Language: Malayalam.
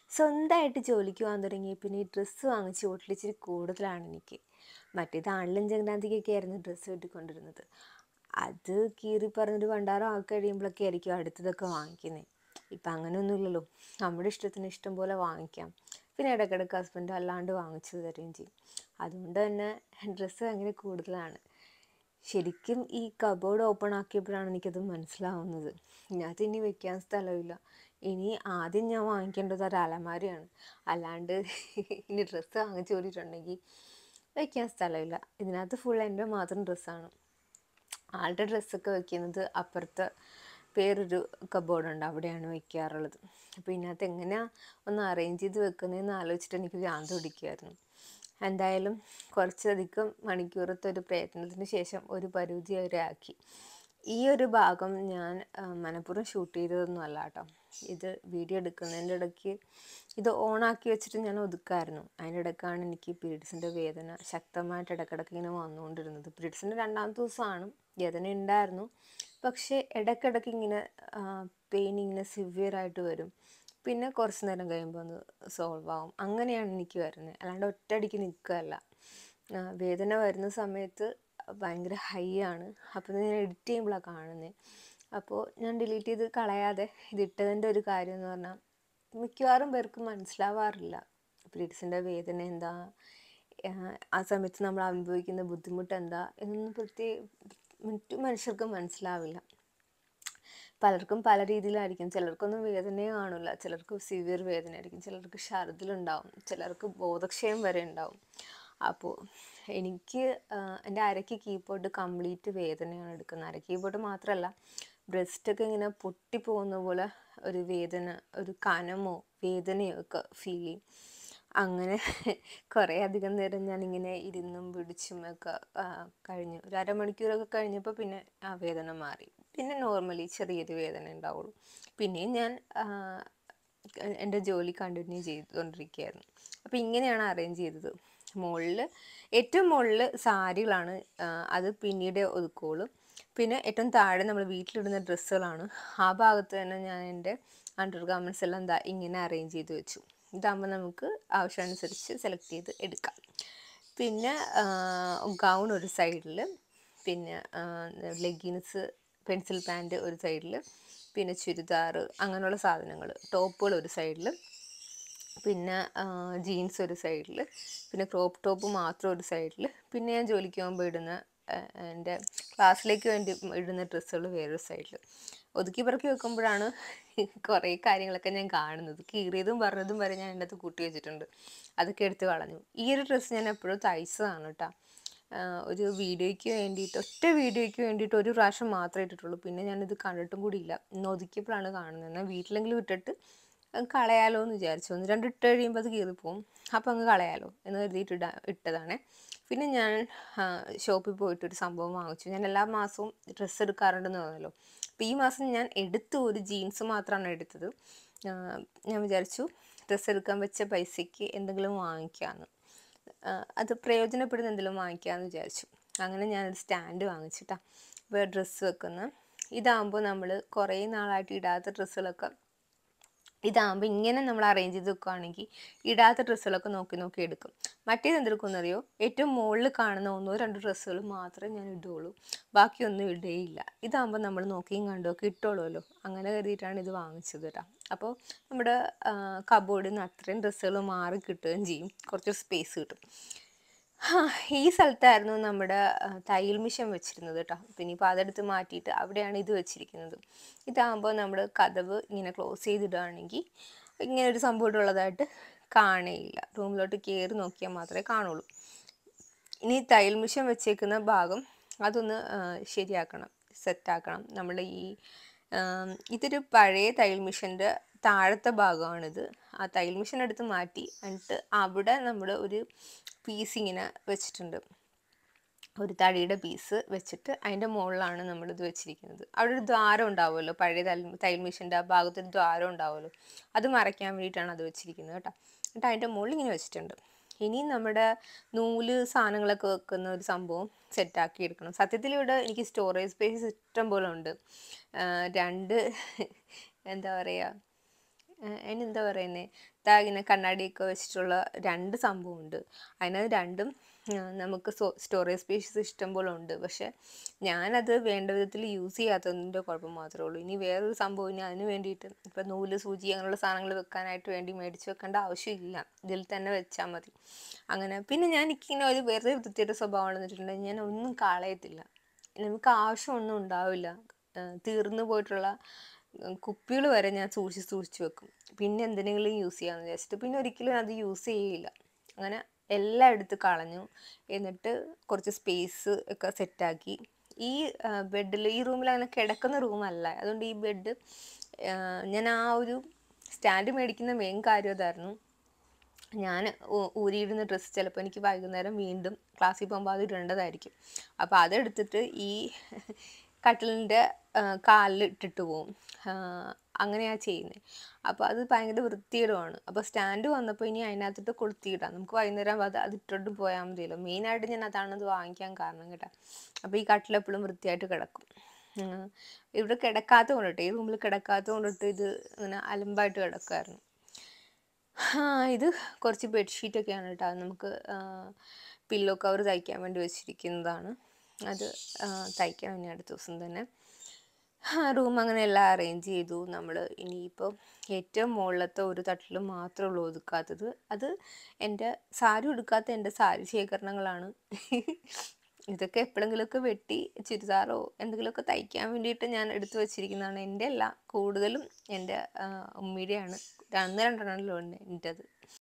സ്വന്തമായിട്ട് ജോലിക്ക് പോകാൻ തുടങ്ങി പിന്നെ ഈ ഡ്രസ്സ് വാങ്ങിച്ച് ഒട്ടിച്ചിരി കൂടുതലാണ് എനിക്ക്. മറ്റേത് ആണിലും ചങ്ങനാന്തിക്കൊക്കെ ആയിരുന്നു ഡ്രസ്സ് കിട്ടിക്കൊണ്ടിരുന്നത്. അത് കീറി പറഞ്ഞൊരു പണ്ടാരം ആക്കി കഴിയുമ്പോഴൊക്കെ ആയിരിക്കും അടുത്തതൊക്കെ വാങ്ങിക്കുന്നത്. ഇപ്പം അങ്ങനെയൊന്നുമില്ലല്ലോ, നമ്മുടെ ഇഷ്ടത്തിന് ഇഷ്ടം പോലെ വാങ്ങിക്കാം. പിന്നെ ഇടയ്ക്കിടയ്ക്ക് ഹസ്ബൻഡ് അല്ലാണ്ട് വാങ്ങിച്ചു തരുകയും ചെയ്യും. അതുകൊണ്ട് തന്നെ ഡ്രസ്സ് ഭയങ്കര കൂടുതലാണ്. ശരിക്കും ഈ കബോർഡ് ഓപ്പൺ ആക്കിയപ്പോഴാണ് എനിക്കത് മനസ്സിലാവുന്നത്. ഇതിനകത്ത് ഇനി വെക്കാൻ സ്ഥലമില്ല. ഇനി ആദ്യം ഞാൻ വാങ്ങിക്കേണ്ടത് ഒരു അലമാരയാണ്. അല്ലാണ്ട് ഇനി ഡ്രസ്സ് വാങ്ങിച്ചു കൂടിയിട്ടുണ്ടെങ്കിൽ വെക്കാൻ സ്ഥലമില്ല. ഇതിനകത്ത് ഫുൾ എൻ്റെ മാത്രം ഡ്രസ്സാണ്. ആളുടെ ഡ്രസ്സൊക്കെ വെക്കുന്നത് അപ്പുറത്ത് വേറൊരു കബോർഡുണ്ട്, അവിടെയാണ് വെക്കാറുള്ളത്. അപ്പോൾ ഇതിനകത്ത് എങ്ങനെയാണ് ഒന്ന് അറേഞ്ച് ചെയ്ത് വെക്കുന്നതെന്ന് ആലോചിച്ചിട്ട് എനിക്ക് ഭ്രാന്ത് പിടിക്കുമായിരുന്നു. എന്തായാലും കുറച്ചധികം മണിക്കൂറത്തെ ഒരു പ്രയത്നത്തിന് ശേഷം ഒരു പരിധി വരെ ആക്കി. ഈ ഒരു ഭാഗം ഞാൻ മനഃപൂർവ്വം ഷൂട്ട് ചെയ്തതൊന്നും അല്ല കേട്ടോ. ഇത് വീഡിയോ എടുക്കുന്നതിൻ്റെ ഇടയ്ക്ക് ഇത് ഓണാക്കി വെച്ചിട്ട് ഞാൻ ഒതുക്കായിരുന്നു. അതിൻ്റെ ഇടയ്ക്കാണ് എനിക്ക് പീരീഡ്സിൻ്റെ വേദന ശക്തമായിട്ട് ഇടയ്ക്കിടയ്ക്ക് ഇങ്ങനെ വന്നുകൊണ്ടിരുന്നത്. പീരീഡ്സിൻ്റെ 2ാമത്തെ ദിവസമാണ്, വേദന ഉണ്ടായിരുന്നു. പക്ഷേ ഇടയ്ക്കിടയ്ക്ക് ഇങ്ങനെ പെയിൻ ഇങ്ങനെ സിവിയറായിട്ട് വരും. പിന്നെ കുറച്ച് നേരം കഴിയുമ്പോൾ ഒന്ന് സോൾവ് ആവും. അങ്ങനെയാണ് എനിക്ക് വരുന്നത്, അല്ലാണ്ട് ഒറ്റയടിക്ക് നിൽക്കുകയല്ല. വേദന വരുന്ന സമയത്ത് ഭയങ്കര ഹൈ ആണ്. അപ്പോൾ ഞാൻ എഡിറ്റ് ചെയ്യുമ്പോഴാണ് കാണുന്നത്. അപ്പോൾ ഞാൻ ഡിലീറ്റ് ചെയ്ത് കളയാതെ ഇതിട്ടതിൻ്റെ ഒരു കാര്യം എന്ന് പറഞ്ഞാൽ മിക്കവാറും പേർക്ക് മനസ്സിലാവാറില്ല പീരീഡ്സിൻ്റെ വേദന എന്താ, ആ സമയത്ത് നമ്മൾ അനുഭവിക്കുന്ന ബുദ്ധിമുട്ട് എന്താ എന്നൊന്നും മറ്റു മനുഷ്യർക്ക് മനസ്സിലാവില്ല. പലർക്കും പല രീതിയിലായിരിക്കും. ചിലർക്കൊന്നും വേദനയെ കാണില്ല, ചിലർക്ക് സിവിയർ വേദനയായിരിക്കും, ചിലർക്ക് ഛർദിലുണ്ടാവും, ചിലർക്ക് ബോധക്ഷയം വരെ ഉണ്ടാവും. അപ്പോൾ എനിക്ക് എൻ്റെ അരയ്ക്ക് കീബോർഡ് കംപ്ലീറ്റ് വേദനയാണ് എടുക്കുന്നത്. അര കീബോർഡ് മാത്രമല്ല, ബ്രസ്റ്റൊക്കെ ഇങ്ങനെ പൊട്ടിപ്പോകുന്ന പോലെ ഒരു വേദന, ഒരു കനമോ വേദനയോ ഒക്കെ ഫീൽ ചെയ്യും. അങ്ങനെ കുറേ അധികം നേരം ഞാനിങ്ങനെ ഇരുന്നും പിടിച്ചും ഒക്കെ കഴിഞ്ഞു. ഒരു അരമണിക്കൂറൊക്കെ കഴിഞ്ഞപ്പോൾ പിന്നെ ആ വേദന മാറി. പിന്നെ നോർമലി ചെറിയൊരു വേദന ഉണ്ടാവുള്ളൂ. പിന്നെയും ഞാൻ എൻ്റെ ജോലി കണ്ടിന്യൂ ചെയ്തുകൊണ്ടിരിക്കുകയായിരുന്നു. അപ്പോൾ ഇങ്ങനെയാണ് അറേഞ്ച് ചെയ്തത്. ഏറ്റവും മുകളിൽ സാരികളാണ്, അത് പിന്നീട് ഒതുക്കുള്ളൂ. പിന്നെ ഏറ്റവും താഴെ നമ്മൾ വീട്ടിലിടുന്ന ഡ്രസ്സുകളാണ്. ആ ഭാഗത്ത് തന്നെ ഞാൻ എൻ്റെ അണ്ടർ ഗാർമെൻറ്റ്സ് എല്ലാം ഇങ്ങനെ അറേഞ്ച് ചെയ്ത് വെച്ചു. ഇതാകുമ്പോൾ നമുക്ക് ആവശ്യമനുസരിച്ച് സെലക്ട് ചെയ്ത് എടുക്കാം. പിന്നെ ഗൗൺ ഒരു സൈഡിൽ, പിന്നെ ലെഗിൻസ്, പെൻസിൽ പാൻറ്റ് ഒരു സൈഡിൽ, പിന്നെ ചുരിദാർ, അങ്ങനെയുള്ള സാധനങ്ങൾ, ടോപ്പുകൾ ഒരു സൈഡിൽ, പിന്നെ ജീൻസ് ഒരു സൈഡിൽ, പിന്നെ ക്രോപ്പ് ടോപ്പ് മാത്രം ഒരു സൈഡിൽ, പിന്നെ ഞാൻ ജോലിക്ക് പോകുമ്പോൾ ഇടുന്ന എൻ്റെ ക്ലാസ്സിലേക്ക് വേണ്ടി ഇടുന്ന ഡ്രസ്സുകൾ വേറൊരു സൈഡിൽ. ഒതുക്കി പറക്കി വെക്കുമ്പോഴാണ് കുറേ കാര്യങ്ങളൊക്കെ ഞാൻ കാണുന്നത്. കീറിയതും പറഞ്ഞതും വരെ ഞാൻ എൻ്റെ അകത്ത് കൂട്ടി വെച്ചിട്ടുണ്ട്. അതൊക്കെ എടുത്ത് കളഞ്ഞു. ഈ ഒരു ഡ്രസ്സ് ഞാൻ എപ്പോഴും തയ്ച്ചതാണ് കേട്ടോ. ഒരു വീഡിയോയ്ക്ക് വേണ്ടിയിട്ട്, ഒറ്റ വീഡിയോയ്ക്ക് വേണ്ടിയിട്ട് ഒരു പ്രാവശ്യം മാത്രമേ ഇട്ടിട്ടുള്ളൂ. പിന്നെ ഞാനിത് കണ്ടിട്ടും കൂടി ഇല്ല. ഇന്ന് ഒതുക്കിയപ്പോഴാണ് കാണുന്നത്. എന്നാൽ വീട്ടിലെങ്കിലും ഇട്ടിട്ട് കളയാലോ എന്ന് വിചാരിച്ചു. 1-2 ഇട്ട് കഴിയുമ്പോൾ അത് കീറിപ്പോവും. അപ്പോൾ അങ്ങ് കളയാലോ എന്ന് കരുതിയിട്ട് ഇട്ടതാണ്. പിന്നെ ഞാൻ ഷോപ്പിൽ പോയിട്ടൊരു സംഭവം വാങ്ങിച്ചു. ഞാൻ എല്ലാ മാസവും ഡ്രസ്സ് എടുക്കാറുണ്ടെന്ന് പറഞ്ഞല്ലോ. അപ്പോൾ ഈ മാസം ഞാൻ ഒരു ജീൻസ് മാത്രമാണ് എടുത്തത്. ഞാൻ വിചാരിച്ചു ഡ്രസ്സ് എടുക്കാൻ വെച്ച പൈസയ്ക്ക് എന്തെങ്കിലും വാങ്ങിക്കാമെന്ന്, അത് പ്രയോജനപ്പെടുന്ന എന്തെങ്കിലും വാങ്ങിക്കാമെന്ന് വിചാരിച്ചു. അങ്ങനെ ഞാനൊരു സ്റ്റാൻഡ് വാങ്ങിച്ചിട്ടാ ഇപ്പോൾ ഡ്രസ്സ് വെക്കുന്ന. ഇതാകുമ്പോൾ നമ്മൾ കുറേ നാളായിട്ട് ഇടാത്ത ഡ്രസ്സുകളൊക്കെ ഇതാകുമ്പോൾ ഇങ്ങനെ നമ്മൾ അറേഞ്ച് ചെയ്ത് വെക്കുകയാണെങ്കിൽ ഇടാത്ത ഡ്രസ്സുകളൊക്കെ നോക്കി നോക്കി എടുക്കും. മറ്റേത് എന്തെടുക്കുമെന്നറിയോ, ഏറ്റവും മുകളിൽ കാണുന്ന 1-2 ഡ്രസ്സുകൾ മാത്രമേ ഞാൻ ഇടുകയുള്ളൂ, ബാക്കിയൊന്നും ഇടുകയില്ല. ഇതാകുമ്പോൾ നമ്മൾ നോക്കിയും കണ്ടുമൊക്കെ ഇട്ടോളുമല്ലോ. അങ്ങനെ കരുതിയിട്ടാണ് ഇത് വാങ്ങിച്ചത് കേട്ടോ. അപ്പോൾ നമ്മുടെ കബോർഡിൽ നിന്ന് അത്രയും ഡ്രസ്സുകൾ മാറി കിട്ടുകയും ചെയ്യും, കുറച്ച് സ്പേസ് കിട്ടും. ഈ സ്ഥലത്തായിരുന്നു നമ്മുടെ തയ്യൽ മിഷൻ വെച്ചിരുന്നത് കേട്ടോ. പിന്നെ ഇപ്പോൾ അതെടുത്ത് മാറ്റിയിട്ട് അവിടെയാണ് ഇത് വെച്ചിരിക്കുന്നത്. ഇതാകുമ്പോൾ നമ്മൾ കതവ് ഇങ്ങനെ ക്ലോസ് ചെയ്തിടുകയാണെങ്കിൽ ഇങ്ങനെ ഒരു സംഭവം ഉള്ളതായിട്ട് കാണേയില്ല. റൂമിലോട്ട് കയറി നോക്കിയാൽ മാത്രമേ കാണുള്ളൂ. ഇനി തയ്യൽ മിഷൻ വെച്ചേക്കുന്ന ഭാഗം അതൊന്ന് ശരിയാക്കണം, സെറ്റാക്കണം. നമ്മൾ ഇതൊരു പഴയ തയ്യൽ മിഷൻ്റെ താഴത്തെ ഭാഗമാണിത്. ആ തയ്യൽ മിഷൻ എടുത്ത് മാറ്റി എന്നിട്ട് അവിടെ നമ്മൾ ഒരു പീസ് ഇങ്ങനെ വെച്ചിട്ടുണ്ട്, ഒരു തടിയുടെ പീസ് വെച്ചിട്ട് അതിൻ്റെ മുകളിലാണ് നമ്മളിത് വെച്ചിരിക്കുന്നത്. അവിടെ ഒരു ദ്വാരം ഉണ്ടാവുമല്ലോ, പഴയ തയ്യൽ മിഷൻ്റെ ആ ഭാഗത്തൊരു ദ്വാരം ഉണ്ടാവുമല്ലോ, അത് മറയ്ക്കാൻ വേണ്ടിയിട്ടാണ് അത് വെച്ചിരിക്കുന്നത് കേട്ടോ. എന്നിട്ട് അതിൻ്റെ മുകളിൽ ഇങ്ങനെ വെച്ചിട്ടുണ്ട്. ഇനി നമ്മുടെ നൂല് സാധനങ്ങളൊക്കെ വെക്കുന്ന ഒരു സംഭവം സെറ്റാക്കി എടുക്കണം. സത്യത്തിൽ ഇവിടെ എനിക്ക് സ്റ്റോറേജ് സ്പേസ് ഇഷ്ടം പോലെ ഉണ്ട്. എന്താ പറയുക, അതിനെന്താ പറയുന്നത്, ദാ ഇങ്ങനെ കണ്ണാടിയൊക്കെ വെച്ചിട്ടുള്ള രണ്ട് സംഭവമുണ്ട്. അതിനകത്ത് രണ്ടും നമുക്ക് സ്റ്റോറേജ് സ്പേഷ്യസ് ഇഷ്ടം പോലെ ഉണ്ട്. പക്ഷെ ഞാനത് വേണ്ട വിധത്തിൽ യൂസ് ചെയ്യാത്തതിൻ്റെ കുഴപ്പം മാത്രമേ ഉള്ളൂ. ഇനി വേറൊരു സംഭവം ഇനി അതിന് വേണ്ടിയിട്ട് ഇപ്പം നൂല്, സൂചി അങ്ങനെയുള്ള സാധനങ്ങൾ വെക്കാനായിട്ട് വേണ്ടി മേടിച്ച് വെക്കേണ്ട ആവശ്യമില്ല, ഇതിൽ തന്നെ വെച്ചാൽ മതി. അങ്ങനെ പിന്നെ എനിക്കിങ്ങനെ ഒരു വേറെ വൃത്തിയുടെ സ്വഭാവമാണെന്ന് വെച്ചിട്ടുണ്ടെങ്കിൽ ഞാൻ ഒന്നും കളയത്തില്ല. നമുക്ക് ആവശ്യമൊന്നും ഉണ്ടാവില്ല. തീർന്നു പോയിട്ടുള്ള കുപ്പികൾ വരെ ഞാൻ സൂക്ഷിച്ച് വെക്കും. പിന്നെ എന്തിനെങ്കിലും യൂസ് ചെയ്യാമെന്ന് വിചാരിച്ചിട്ട് പിന്നെ ഒരിക്കലും അത് യൂസ് ചെയ്യില്ല. അങ്ങനെ എല്ലാം എടുത്ത് കളഞ്ഞു. എന്നിട്ട് കുറച്ച് സ്പേസ് ഒക്കെ സെറ്റാക്കി. ഈ ബെഡിൽ, ഈ റൂമിൽ അങ്ങനെ കിടക്കുന്ന റൂമല്ല, അതുകൊണ്ട് ഈ ബെഡ് ഞാൻ ആ ഒരു സ്റ്റാൻഡ് മേടിക്കുന്ന മെയിൻ കാര്യം അതായിരുന്നു. ഞാൻ ഊരിയിടുന്ന ഡ്രസ്സ് ചിലപ്പോൾ എനിക്ക് വൈകുന്നേരം വീണ്ടും ക്ലാസ്സിൽ പോകുമ്പോൾ അത് ഇടേണ്ടതായിരിക്കും. അപ്പോൾ അതെടുത്തിട്ട് ഈ കട്ടിലിൻ്റെ കാലിൽ ഇട്ടിട്ട് പോവും. അങ്ങനെയാണ് ചെയ്യുന്നത്. അപ്പോൾ അത് ഭയങ്കര വൃത്തികേടുമാണ്. അപ്പോൾ സ്റ്റാൻഡ് വന്നപ്പോൾ ഇനി അതിനകത്തിട്ട് കൊളുത്തിയിടാം, നമുക്ക് വൈകുന്നേരം അത് ഇട്ടിട്ട് പോയാൽ മതിയല്ലോ. മെയിനായിട്ട് ഞാൻ അതാണത് വാങ്ങിക്കാൻ കാരണം കേട്ടോ. അപ്പോൾ ഈ കട്ടിൽ എപ്പോഴും വൃത്തിയായിട്ട് കിടക്കും. ഇവിടെ കിടക്കാത്തത് കൊണ്ടിട്ട്, ഈ റൂമിൽ കിടക്കാത്തത് കൊണ്ടിട്ട് ഇത് ഇങ്ങനെ അലമ്പായിട്ട് കിടക്കുമായിരുന്നു. ഇത് കുറച്ച് ബെഡ്ഷീറ്റൊക്കെയാണ് കേട്ടോ. നമുക്ക് പില്ലോ കവർ തയ്ക്കാൻ വേണ്ടി വെച്ചിരിക്കുന്നതാണ്. അത് തയ്ക്കണം ഇനി അടുത്ത ദിവസം തന്നെ. റൂം അങ്ങനെ എല്ലാം അറേഞ്ച് ചെയ്തു നമ്മൾ. ഇനിയിപ്പോൾ ഏറ്റവും മുകളിലത്തെ ഒരു തട്ടിൽ മാത്രമേ ഉള്ളൂ ഒതുക്കാത്തത്. അത് എൻ്റെ സാരി ഉടുക്കാത്ത എൻ്റെ സാരി ശേഖരണങ്ങളാണ്. ഇതൊക്കെ എപ്പോഴെങ്കിലുമൊക്കെ വെട്ടി ചുരിദാറോ എന്തെങ്കിലുമൊക്കെ തയ്ക്കാൻ വേണ്ടിയിട്ട് ഞാൻ എടുത്തു വച്ചിരിക്കുന്നതാണ്. എൻ്റെ അല്ല, കൂടുതലും എൻ്റെ ഉമ്മയുടെയാണ്. ഒന്ന് രണ്ടെണ്ണമല്ലോ ഉണ്ട് എൻ്റെത്.